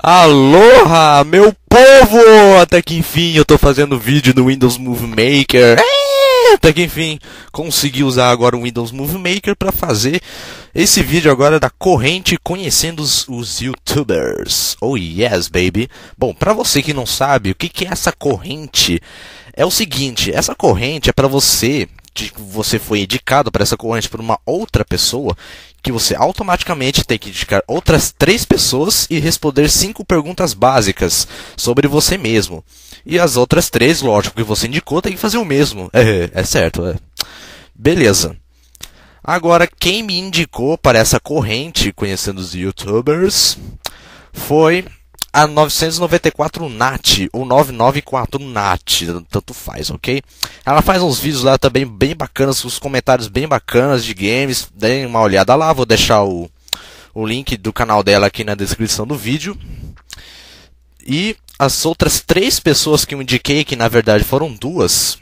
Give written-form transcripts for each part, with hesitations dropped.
Aloha, meu povo! Até que enfim eu tô fazendo vídeo no Windows Movie Maker. Até que enfim consegui usar agora o Windows Movie Maker para fazer esse vídeo agora da corrente conhecendo os YouTubers. Oh yes, baby! Bom, para você que não sabe, o que é essa corrente? É o seguinte, essa corrente é para você foi indicado para essa corrente por uma outra pessoa, que você automaticamente tem que indicar outras 3 pessoas e responder 5 perguntas básicas sobre você mesmo. E as outras 3, lógico, que você indicou, tem que fazer o mesmo. É certo, Beleza. Agora, quem me indicou para essa corrente, conhecendo os YouTubers, foi a 994 Nat, ou 994 Nat, tanto faz, ok? Ela faz uns vídeos lá também bem bacanas, os comentários bem bacanas de games, deem uma olhada lá, vou deixar o link do canal dela aqui na descrição do vídeo. E as outras 3 pessoas que eu indiquei, que na verdade foram 2,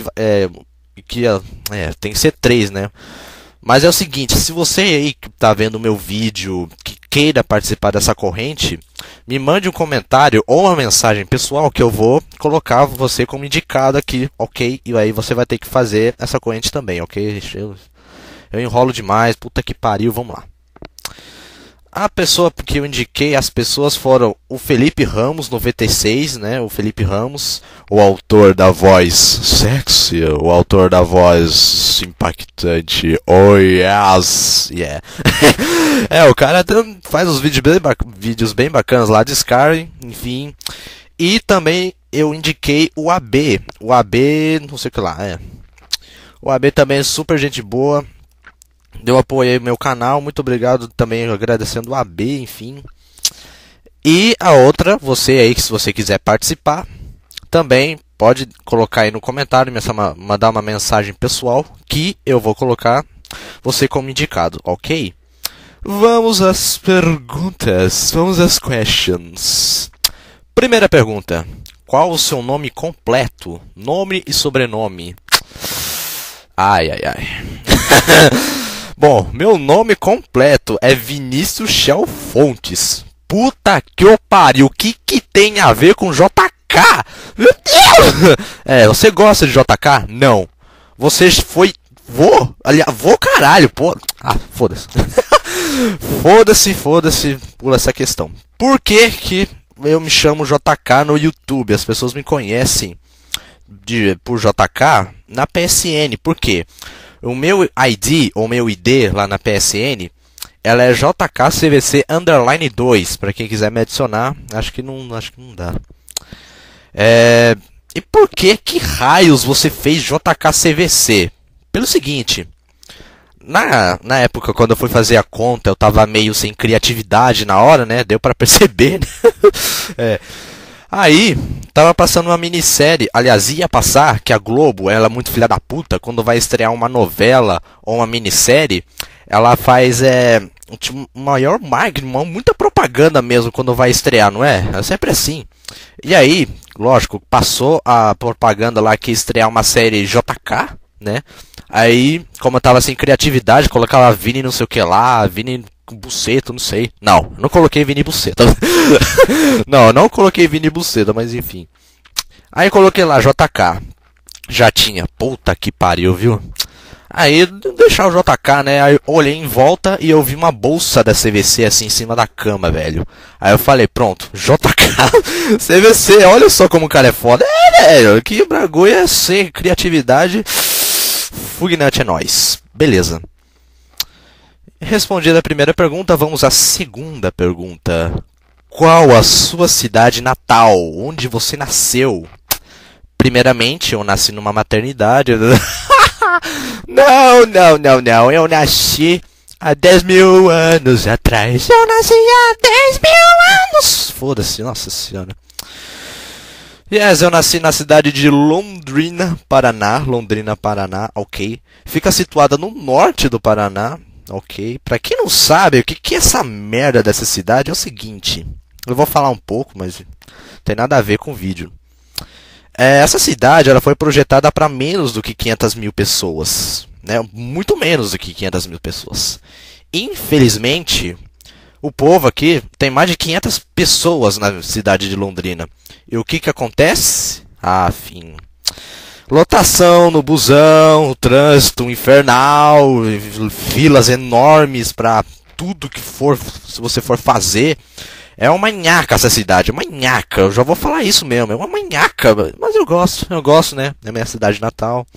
tem que ser 3, né? Mas é o seguinte, se você aí que está vendo o meu vídeo, que queira participar dessa corrente, me mande um comentário ou uma mensagem pessoal que eu vou colocar você como indicado aqui, ok? E aí você vai ter que fazer essa corrente também, ok? Eu enrolo demais, puta que pariu, vamos lá. A pessoa que eu indiquei, as pessoas foram o Felipe Ramos, 96, né? O Felipe Ramos, o autor da voz sexy, o autor da voz impactante. Oh yes, yeah. O cara faz uns vídeos bem bacanas lá de Skyrim, enfim. E também eu indiquei o AB. O AB, não sei o que lá, O AB também é super gente boa. Eu apoiei meu canal, muito obrigado também, agradecendo o AB, enfim. E a outra, você aí, que se você quiser participar, também pode colocar aí no comentário, mandar uma mensagem pessoal, que eu vou colocar você como indicado, ok? Vamos às perguntas, vamos às questions. Primeira pergunta, qual o seu nome completo? Nome e sobrenome. Ai. Bom, meu nome completo é Vinícius Shell Fontes. Puta que eu pariu, o que tem a ver com JK? Meu Deus! Você gosta de JK? Não. Você foi... Vou caralho, pô. Foda-se. Foda-se por essa questão. Por que eu me chamo JK no YouTube? As pessoas me conhecem por JK na PSN. Por quê? O meu ID, ou meu ID lá na PSN, ela é JKCVC_2, para quem quiser me adicionar, acho que não dá. E por que raios você fez JKCVC? Pelo seguinte, na época quando eu fui fazer a conta, eu tava meio sem criatividade na hora, né? Deu para perceber, né? Aí, tava passando uma minissérie, aliás, ia passar, que a Globo, ela é muito filha da puta, quando vai estrear uma novela ou uma minissérie, ela faz maior marketing, muita propaganda mesmo quando vai estrear, não é? É sempre assim. E aí, lógico, passou a propaganda lá que ia estrear uma série JK, né? Aí, como eu tava sem criatividade, colocava Vini não sei o que lá, Vini Buceta, não sei. Não coloquei Vini Buceta. não coloquei Vini Buceta, mas enfim. Aí coloquei lá JK. Já tinha. Puta que pariu, viu? Aí deixar o JK, né? Aí olhei em volta e eu vi uma bolsa da CVC assim em cima da cama, velho. Aí eu falei, pronto, JK, CVC, olha só como o cara é foda. Velho, que bagulho é sem criatividade. Fugnante é nóis. Beleza. Respondida a primeira pergunta, vamos à segunda pergunta. Qual a sua cidade natal? Onde você nasceu? Primeiramente, eu nasci numa maternidade. Não. Eu nasci há 10 mil anos atrás. Eu nasci há 10 mil anos. Foda-se, nossa senhora. Eu nasci na cidade de Londrina, Paraná. Ok. Fica situada no norte do Paraná. Ok, pra quem não sabe, o que é essa merda dessa cidade é o seguinte. Eu vou falar um pouco, mas não tem nada a ver com o vídeo. Essa cidade ela foi projetada para menos do que 500 mil pessoas, né? Muito menos do que 500 mil pessoas. Infelizmente, O povo aqui tem mais de 500 pessoas na cidade de Londrina. E o que que acontece? Ah, fim. Lotação no busão, o trânsito infernal, filas enormes para tudo que for, se você for fazer. É uma nhaca essa cidade, é uma nhaca. Eu já vou falar isso mesmo, é uma nhaca. Mas eu gosto, né? É minha cidade natal.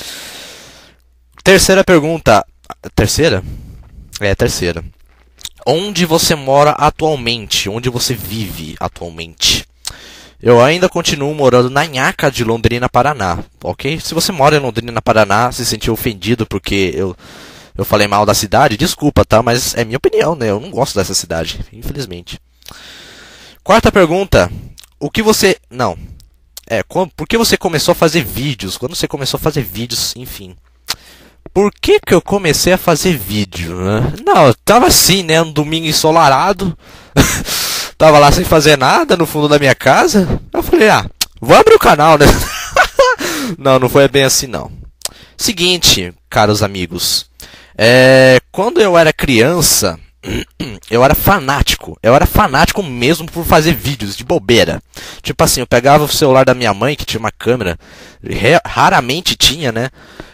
Terceira pergunta. Terceira? É, terceira. Onde você mora atualmente? Onde você vive atualmente? Eu ainda continuo morando na nhaca de Londrina, Paraná, ok? Se você mora em Londrina, Paraná, se sentiu ofendido porque eu falei mal da cidade, desculpa, tá? Mas é minha opinião, né? Eu não gosto dessa cidade, infelizmente. Quarta pergunta. O que você... Não. Por que você começou a fazer vídeos? Quando você começou a fazer vídeos, enfim. Por que que eu comecei a fazer vídeo, né? Não, eu tava assim, né? Um domingo ensolarado. Tava lá sem fazer nada no fundo da minha casa. Eu falei, vou abrir o canal, né? Não foi bem assim, não. Seguinte, caros amigos. Quando eu era criança, eu era fanático. Eu era fanático mesmo por fazer vídeos de bobeira. Tipo assim, eu pegava o celular da minha mãe, que tinha uma câmera. Raramente tinha, né?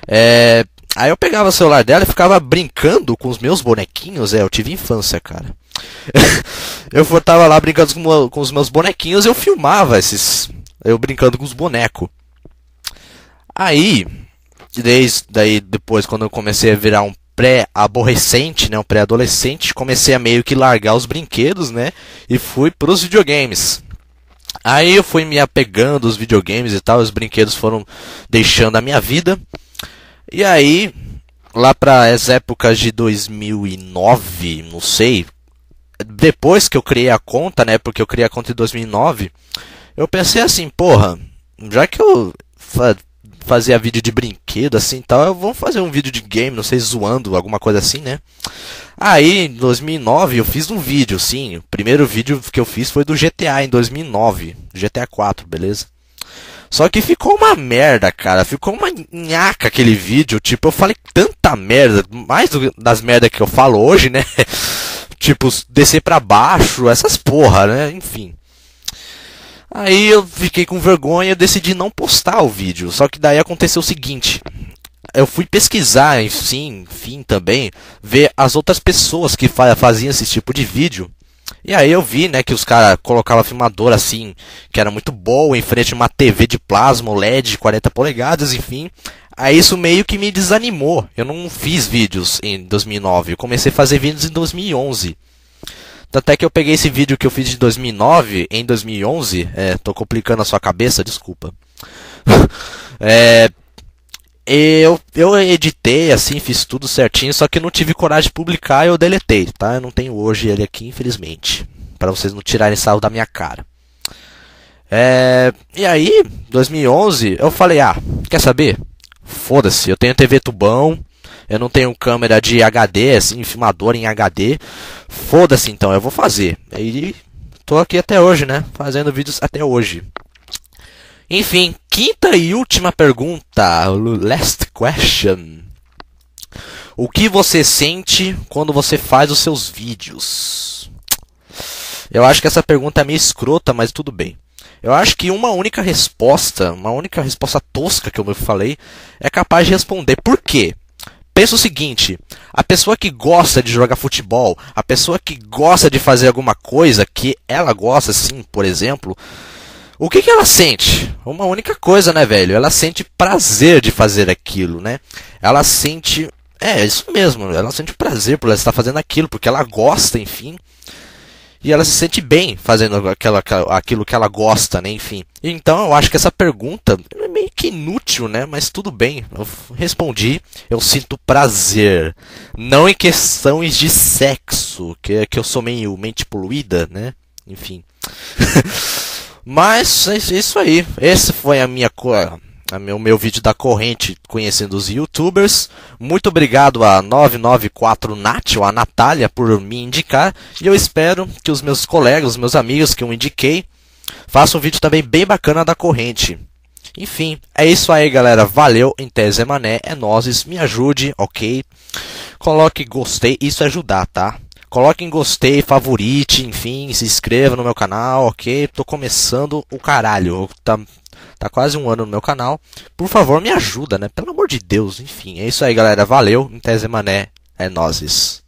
Aí eu pegava o celular dela e ficava brincando com os meus bonequinhos. Eu tive infância, cara. Eu tava lá brincando com os meus bonequinhos, eu filmava eu brincando com os bonecos. Aí, daí depois, quando eu comecei a virar um pré-aborrecente, né, um pré-adolescente, comecei a meio que largar os brinquedos, né, e fui pros videogames. Aí eu fui me apegando aos videogames e tal, os brinquedos foram deixando a minha vida. E aí, lá para as épocas de 2009, não sei, depois que eu criei a conta, né, porque eu criei a conta em 2009, eu pensei assim, porra, já que eu fazia vídeo de brinquedo assim tal, eu vou fazer um vídeo de game, não sei, zoando, alguma coisa assim, né. Aí, em 2009, eu fiz um vídeo, sim, o primeiro vídeo que eu fiz foi do GTA em 2009, GTA 4, beleza? Só que ficou uma merda, cara. Ficou uma nhaca aquele vídeo. Tipo, eu falei tanta merda. Mais das merdas que eu falo hoje, né? Tipo, descer pra baixo. Essas porra, né? Enfim. Aí eu fiquei com vergonha e decidi não postar o vídeo. Só que daí aconteceu o seguinte. Eu fui pesquisar, enfim também. Ver as outras pessoas que faziam esse tipo de vídeo. E aí eu vi, né, que os caras colocavam filmador assim, que era muito boa, em frente a uma TV de plasma, LED de 40 polegadas, enfim. Aí isso meio que me desanimou. Eu não fiz vídeos em 2009, eu comecei a fazer vídeos em 2011. Tanto é que eu peguei esse vídeo que eu fiz de 2009 em 2011, tô complicando a sua cabeça, desculpa. Eu editei, assim, fiz tudo certinho, só que não tive coragem de publicar e eu deletei, tá? Eu não tenho hoje ele aqui, infelizmente. Pra vocês não tirarem sarro da minha cara. E aí, 2011, eu falei, quer saber? Foda-se, eu tenho TV tubão, eu não tenho câmera de HD, assim, filmador em HD. Foda-se então, eu vou fazer. Aí, tô aqui até hoje, né? Fazendo vídeos até hoje. Enfim, quinta e última pergunta, last question. O que você sente quando você faz os seus vídeos? Eu acho que essa pergunta é meio escrota, mas tudo bem. Eu acho que uma única resposta tosca que eu falei, é capaz de responder. Por quê? Pensa o seguinte, a pessoa que gosta de jogar futebol, a pessoa que gosta de fazer alguma coisa que ela gosta, assim, por exemplo... O que ela sente? Uma única coisa, né, velho? Ela sente prazer de fazer aquilo, né? Ela sente... isso mesmo. Ela sente prazer por ela estar fazendo aquilo, porque ela gosta, enfim. E ela se sente bem fazendo aquilo que ela gosta, né, enfim. Então, eu acho que essa pergunta é meio que inútil, né? Mas tudo bem. Eu respondi. Eu sinto prazer. Não em questões de sexo, que eu sou meio mente poluída, né? Enfim... Mas é isso aí. Esse foi o meu vídeo da corrente conhecendo os YouTubers. Muito obrigado a 994Nat, ou a Natália, por me indicar. E eu espero que os meus colegas, os meus amigos que eu indiquei, façam um vídeo também bem bacana da corrente. Enfim, é isso aí, galera. Valeu, em tese é mané, é nóis. Me ajude, ok? Coloque gostei, isso é ajudar, tá? Coloque em gostei, favorite, enfim, se inscreva no meu canal, ok? Tô começando o caralho. Tá quase um ano no meu canal. Por favor, me ajuda, né? Pelo amor de Deus, enfim. É isso aí, galera. Valeu. Em Tese Mané, é nóis.